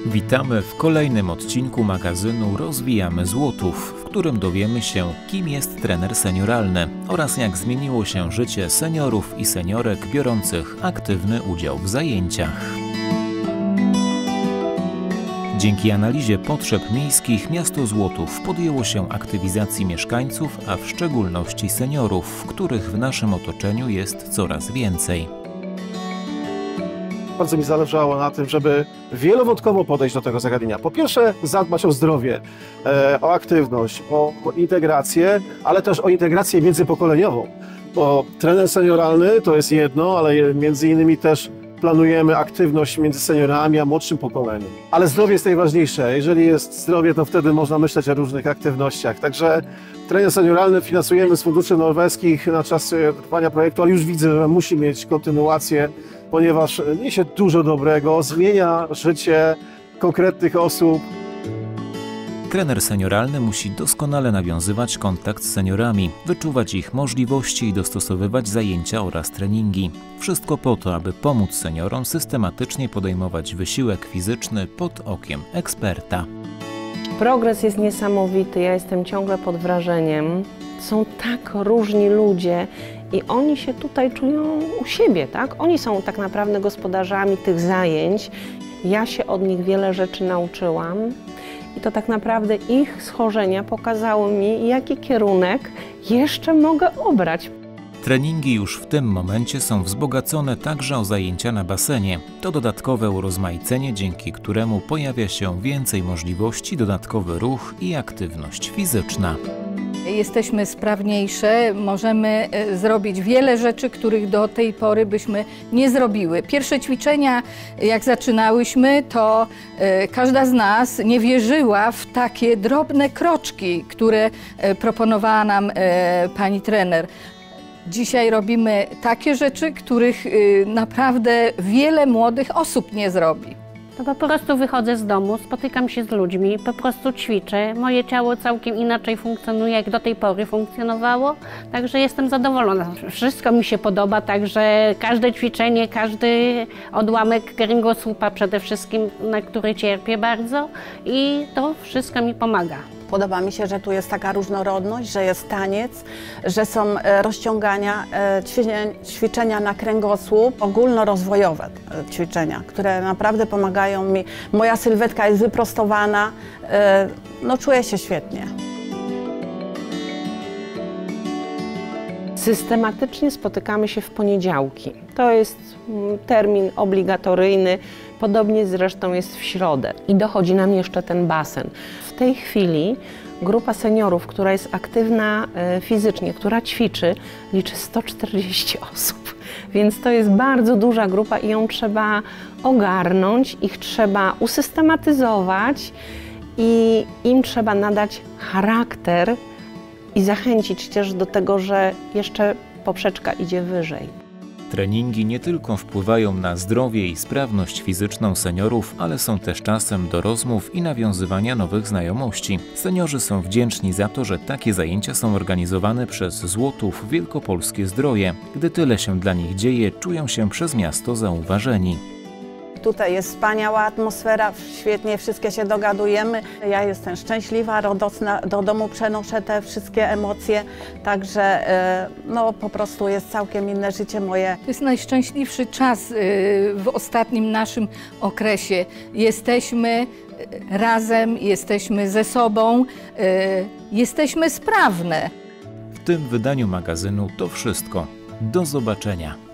Witamy w kolejnym odcinku magazynu Rozwijamy Złotów, w którym dowiemy się, kim jest trener senioralny oraz jak zmieniło się życie seniorów i seniorek biorących aktywny udział w zajęciach. Dzięki analizie potrzeb miejskich miasto Złotów podjęło się aktywizacji mieszkańców, a w szczególności seniorów, których w naszym otoczeniu jest coraz więcej. Bardzo mi zależało na tym, żeby wielowątkowo podejść do tego zagadnienia. Po pierwsze, zadbać o zdrowie, o aktywność, o integrację, ale też o integrację międzypokoleniową. Bo trener senioralny to jest jedno, ale między innymi też planujemy aktywność między seniorami a młodszym pokoleniem. Ale zdrowie jest najważniejsze. Jeżeli jest zdrowie, to wtedy można myśleć o różnych aktywnościach. Także trener senioralny finansujemy z funduszy norweskich na czas trwania projektu, ale już widzę, że musi mieć kontynuację, ponieważ niesie dużo dobrego, zmienia życie konkretnych osób. Trener senioralny musi doskonale nawiązywać kontakt z seniorami, wyczuwać ich możliwości i dostosowywać zajęcia oraz treningi. Wszystko po to, aby pomóc seniorom systematycznie podejmować wysiłek fizyczny pod okiem eksperta. Progres jest niesamowity, ja jestem ciągle pod wrażeniem. Są tak różni ludzie i oni się tutaj czują u siebie, tak? Oni są tak naprawdę gospodarzami tych zajęć. Ja się od nich wiele rzeczy nauczyłam. I to tak naprawdę ich schorzenia pokazały mi, jaki kierunek jeszcze mogę obrać. Treningi już w tym momencie są wzbogacone także o zajęcia na basenie. To dodatkowe urozmaicenie, dzięki któremu pojawia się więcej możliwości, dodatkowy ruch i aktywność fizyczna. Jesteśmy sprawniejsze, możemy zrobić wiele rzeczy, których do tej pory byśmy nie zrobiły. Pierwsze ćwiczenia, jak zaczynałyśmy, to każda z nas nie wierzyła w takie drobne kroczki, które proponowała nam pani trener. Dzisiaj robimy takie rzeczy, których naprawdę wiele młodych osób nie zrobi. To po prostu wychodzę z domu, spotykam się z ludźmi, po prostu ćwiczę. Moje ciało całkiem inaczej funkcjonuje, jak do tej pory funkcjonowało, także jestem zadowolona. Wszystko mi się podoba, także każde ćwiczenie, każdy odłamek kręgosłupa przede wszystkim, na który cierpię bardzo i to wszystko mi pomaga. Podoba mi się, że tu jest taka różnorodność, że jest taniec, że są rozciągania, ćwiczenia na kręgosłup, ogólnorozwojowe ćwiczenia, które naprawdę pomagają mi. Moja sylwetka jest wyprostowana, no czuję się świetnie. Systematycznie spotykamy się w poniedziałki. To jest termin obligatoryjny, podobnie zresztą jest w środę. I dochodzi nam jeszcze ten basen. W tej chwili grupa seniorów, która jest aktywna fizycznie, która ćwiczy, liczy 140 osób. Więc to jest bardzo duża grupa i ją trzeba ogarnąć, ich trzeba usystematyzować i im trzeba nadać charakter i zachęcić też do tego, że jeszcze poprzeczka idzie wyżej. Treningi nie tylko wpływają na zdrowie i sprawność fizyczną seniorów, ale są też czasem do rozmów i nawiązywania nowych znajomości. Seniorzy są wdzięczni za to, że takie zajęcia są organizowane przez Złotów Wielkopolskie Zdroje. Gdy tyle się dla nich dzieje, czują się przez miasto zauważeni. Tutaj jest wspaniała atmosfera, świetnie wszystkie się dogadujemy. Ja jestem szczęśliwa, radosna, do domu przenoszę te wszystkie emocje, także no, po prostu jest całkiem inne życie moje. To jest najszczęśliwszy czas w ostatnim naszym okresie. Jesteśmy razem, jesteśmy ze sobą, jesteśmy sprawne. W tym wydaniu magazynu to wszystko. Do zobaczenia.